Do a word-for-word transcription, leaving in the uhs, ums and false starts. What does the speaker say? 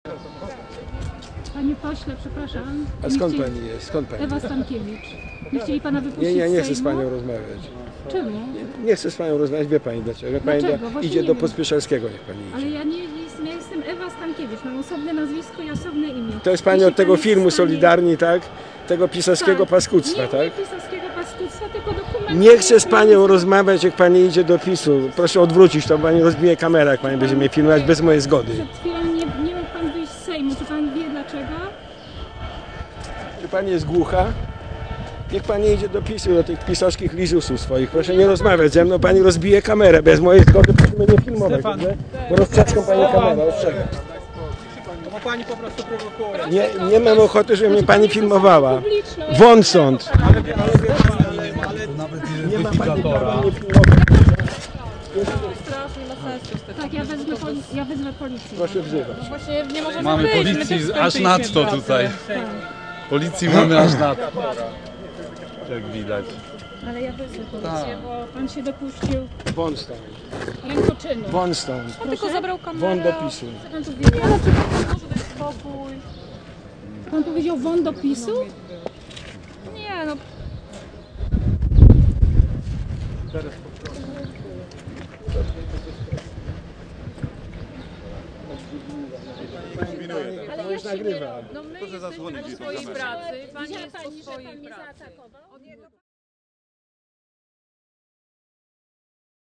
Panie pośle, przepraszam. A skąd chcieli... pani jest? Skąd pani? Ewa Stankiewicz. Nie chcieli pana wypuścić Nie, ja nie z chcę z Sejmu? panią rozmawiać. Czemu? Nie, nie chcę z panią rozmawiać, wie pani dlaczego. Pani Dlaczego? do, Właśnie idzie nie do wiem. Pospieszalskiego, niech pani idzie. Ale ja nie jestem, ja jestem Ewa Stankiewicz, mam osobne nazwisko i osobne imię. To jest pani Jeśli od tego pan jest filmu w stanie- Solidarni, tak? Tego pisarskiego Tak. paskudztwa, nie, tak? Nie pisarskiego paskudztwa, tylko dokumentu. Nie chcę z panią rozmawiać, jak pani idzie do PiSu. Proszę odwrócić to, bo pani rozbije kamerę, jak pani będzie mnie filmować bez mojej zgody. Przed chwilą nie, nie mógł pan wyjść z Sejmu. Czy pan wie dlaczego? Czy pani jest głucha? Niech pani idzie do PiSu, do tych pisowskich lizusów swoich. Proszę nie rozmawiać ze mną, pani rozbije kamerę. Bez mojej zgody proszę mnie nie filmować, Stefan. dobrze? Bo roztrzaskam pani kamerę, ostrzegam. Bo pani po prostu prowokuje. Nie, nie mam ochoty, żeby mnie pani Pani jest filmowała. osobą publiczną, ja Won nie stąd. mam Ale, wie- ale wie pani, ale, ale Nawet Nie ma pani identyfikatora. prawa mnie filmować. Strasznie ma sensu. Tak, ja wezmę, poli ja wezmę policję. Proszę wzywać. Właśnie nie możemy Mamy wyjść, my policji też aż skończyliśmy nadto pracę. tutaj. Policji mamy aż nadto. Jak widać. Ale ja wezmę policję, Tak. bo pan się dopuścił Won stąd. rękoczynu. Won stąd. On tylko zabrał Won kamerę. do PiSu. Co pan powiedział? Może dać spokój. Pan powiedział won do PiSu? Nie no, Ale już nagrywa. no my jesteśmy po swojej pracy, pani jest po swojej pracy.